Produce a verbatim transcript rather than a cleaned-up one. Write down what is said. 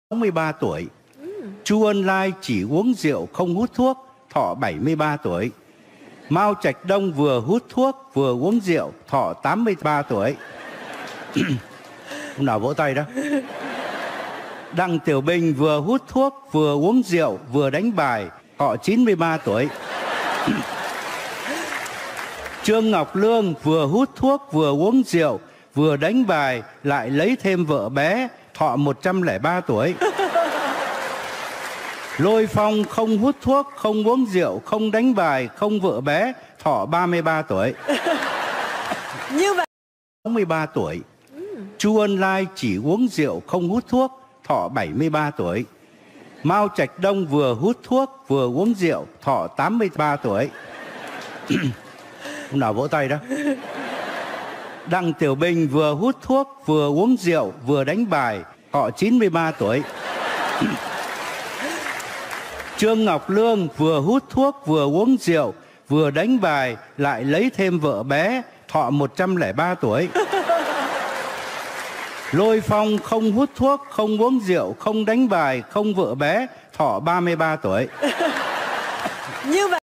sáu mươi ba tuổi. Chu Ân Lai chỉ uống rượu không hút thuốc, thọ bảy mươi ba tuổi. Mao Trạch Đông vừa hút thuốc vừa uống rượu, thọ tám mươi ba tuổi. Hôm nào vỗ tay đó. Đặng Tiểu Bình vừa hút thuốc vừa uống rượu vừa đánh bài, thọ chín mươi ba tuổi. Trương Ngọc Lương vừa hút thuốc vừa uống rượu vừa đánh bài, lại lấy thêm vợ bé, thọ một trăm lẻ ba tuổi. Lôi Phong không hút thuốc, không uống rượu, không đánh bài, không vợ bé, thọ ba mươi ba tuổi. Như vậy sáu mươi ba tuổi. Chu Ân Lai chỉ uống rượu không hút thuốc, thọ bảy mươi ba tuổi. Mao Trạch Đông vừa hút thuốc vừa uống rượu, thọ tám mươi ba tuổi. Hôm nào vỗ tay đó. Đặng Tiểu Bình vừa hút thuốc vừa uống rượu vừa đánh bài, thọ chín mươi ba tuổi. Trương Ngọc Lương vừa hút thuốc vừa uống rượu vừa đánh bài, lại lấy thêm vợ bé, thọ một trăm lẻ ba tuổi. Lôi Phong không hút thuốc, không uống rượu, không đánh bài, không vợ bé, thọ ba mươi ba tuổi. như vậy